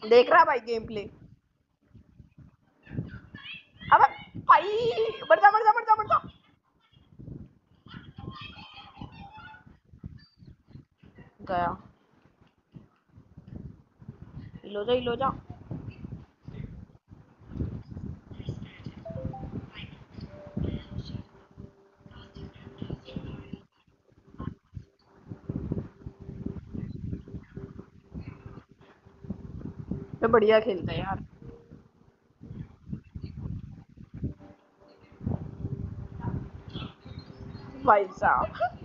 देख रहा भाई गेम प्ले। अब भाई बढ़ जा बढ़ जा बढ़ जा बढ़ जा। गया। हिलो जा। तो बढ़िया खेलता है यार। भाई साहब